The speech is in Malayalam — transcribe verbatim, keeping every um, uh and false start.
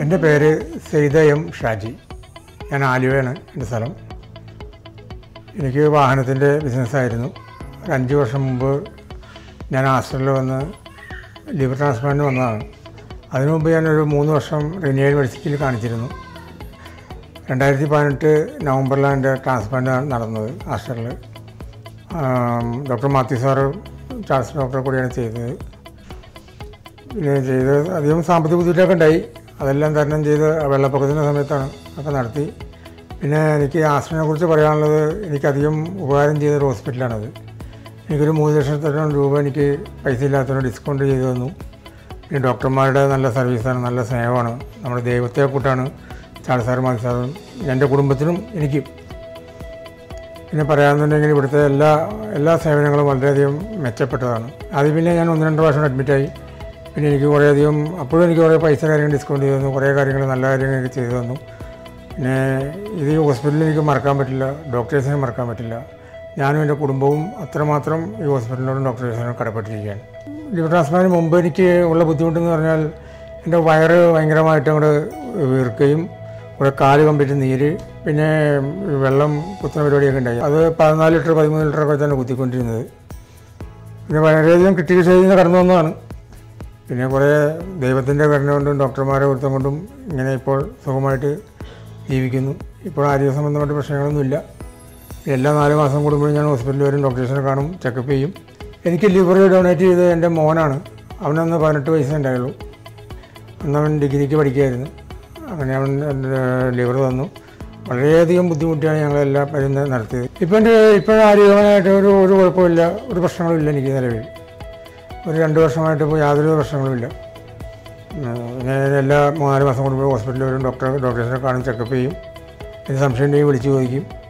എൻ്റെ പേര് എം ഷാജി. ഞാൻ ആലുവയാണ് എൻ്റെ സ്ഥലം. എനിക്ക് വാഹനത്തിൻ്റെ ബിസിനസ്സായിരുന്നു. ഒരു അഞ്ച് വർഷം മുമ്പ് ഞാൻ ആസ്റ്ററിൽ വന്ന് ലിവർ ട്രാൻസ്പ്ലാന്റിന് വന്നതാണ്. അതിനു മുമ്പ് ഞാനൊരു മൂന്ന് വർഷം റിനിയൽ മെഡിസിറ്റിയിൽ കാണിച്ചിരുന്നു. രണ്ടായിരത്തി പതിനെട്ട് നവംബറിലാണ് എൻ്റെ ട്രാൻസ്പ്ലാന്റ് നടന്നത് ആസ്റ്ററിൽ. ഡോക്ടർ മാത്യു സാറ് ചാൾസ് ഡോക്ടറെ കൂടിയാണ് ചെയ്തത്. പിന്നെ ചെയ്ത് അധികം സാമ്പത്തിക ബുദ്ധിമുട്ടൊക്കെ ഉണ്ടായി. അതെല്ലാം തരണം ചെയ്ത് വെള്ളപ്പൊക്കത്തിൻ്റെ സമയത്താണ് ഒക്കെ നടത്തി. പിന്നെ എനിക്ക് ആസ്റ്ററിനെ കുറിച്ച് പറയാനുള്ളത്, എനിക്കധികം ഉപകാരം ചെയ്തൊരു ഹോസ്പിറ്റലാണത്. എനിക്കൊരു മൂന്ന് ലക്ഷത്തോളം രൂപ എനിക്ക് പൈസ ഇല്ലാത്തതിന് ഡിസ്കൗണ്ട് ചെയ്തു തന്നു. പിന്നെ ഡോക്ടർമാരുടെ നല്ല സർവീസാണ്, നല്ല സ്നേഹമാണ്. നമ്മുടെ ദൈവത്തെ കൂട്ടാണ് ചാൾസ് സാറും മാത്യു സാറും എൻ്റെ കുടുംബത്തിനും എനിക്കും. പിന്നെ പറയാമെന്നുണ്ടെങ്കിൽ ഇവിടുത്തെ എല്ലാ എല്ലാ സേവനങ്ങളും വളരെയധികം മെച്ചപ്പെട്ടതാണ്. അത് പിന്നെ ഞാൻ ഒന്ന് രണ്ട് പ്രാവശ്യം അഡ്മിറ്റായി. പിന്നെ എനിക്ക് കുറേയധികം അപ്പോഴും എനിക്ക് കുറേ പൈസ കാര്യങ്ങൾ ഡിസ്കൗണ്ട് ചെയ്തു തന്നു. കുറേ കാര്യങ്ങൾ നല്ല കാര്യങ്ങൾ എനിക്ക് ചെയ്തു തന്നു. പിന്നെ ഇത് ഈ ഹോസ്പിറ്റലിൽ എനിക്ക് മറക്കാൻ പറ്റില്ല, ഡോക്ടേഴ്സിനെ മറക്കാൻ പറ്റില്ല. ഞാനും എൻ്റെ കുടുംബവും അത്രമാത്രം ഈ ഹോസ്പിറ്റലിനോടും ഡോക്ടേഴ്സിനോടും കടപ്പെട്ടിരിക്കുകയാണ്. ലിവർ ട്രാൻസ്പ്ലാന്റിന് മുമ്പ് എനിക്ക് ഉള്ള ബുദ്ധിമുട്ടെന്ന് പറഞ്ഞാൽ, എൻ്റെ വയറ് ഭയങ്കരമായിട്ട് അങ്ങോട്ട് വീർക്കുകയും കുറേ കാല് കമ്പിട്ട് നീര്, പിന്നെ വെള്ളം കുത്തുന്ന പരിപാടിയൊക്കെ ഉണ്ടായി. അത് പതിനാല് ലിറ്റർ പതിമൂന്ന് ലിറ്ററൊക്കെ തന്നെ കുത്തിക്കൊണ്ടിരുന്നത്. പിന്നെ വളരെയധികം ക്രിട്ടിക്കൽ സ്റ്റേജിൽ നിന്ന് കടന്നു വന്നതാണ്. പിന്നെ കുറേ ദൈവത്തിൻ്റെ കരുണ കൊണ്ടും ഡോക്ടർമാരെ ഒരുത്തം കൊണ്ടും ഇങ്ങനെ ഇപ്പോൾ സുഖമായിട്ട് ജീവിക്കുന്നു. ഇപ്പോൾ ആരോഗ്യ സംബന്ധമായിട്ട് പ്രശ്നങ്ങളൊന്നുമില്ല. എല്ലാ നാല് മാസം കൂടുമ്പോഴും ഞാൻ ഹോസ്പിറ്റലിൽ വരും, ഡോക്ടേഴ്സിനെ കാണും, ചെക്കപ്പ് ചെയ്യും. എനിക്ക് ലിവർ ഡൊണേറ്റ് ചെയ്ത് എൻ്റെ മോനാണ്. അവനന്ന് പതിനെട്ട് വയസ്സേ ഉണ്ടായുള്ളൂ. അന്ന് അവൻ ഡിഗ്രിക്ക് പഠിക്കുകയായിരുന്നു. അങ്ങനെ അവൻ ലിവർ തന്നു. വളരെയധികം ബുദ്ധിമുട്ടിയാണ് ഞങ്ങളെല്ലാം മരുന്ന് നടത്തിയത്. ഇപ്പം എൻ്റെ ഇപ്പോഴും ആരോഗ്യപരമായിട്ട് ഒരു ഒരു കുഴപ്പമില്ല, ഒരു പ്രശ്നങ്ങളും ഇല്ല എനിക്ക് നിലവിൽ. ഒരു രണ്ട് വർഷമായിട്ട് ഇപ്പോൾ യാതൊരു പ്രശ്നങ്ങളുമില്ല. ഞാൻ എല്ലാ മൂന്നാല് മാസം കൂടുമ്പോൾ ഹോസ്പിറ്റലിൽ വരും, ഡോക്ടർ ഡോക്ടേഴ്സിനെ കാണും, ചെക്കപ്പ് ചെയ്യും. എന്ത് സംശയം ഉണ്ടെങ്കിൽ വിളിച്ച് ചോദിക്കും.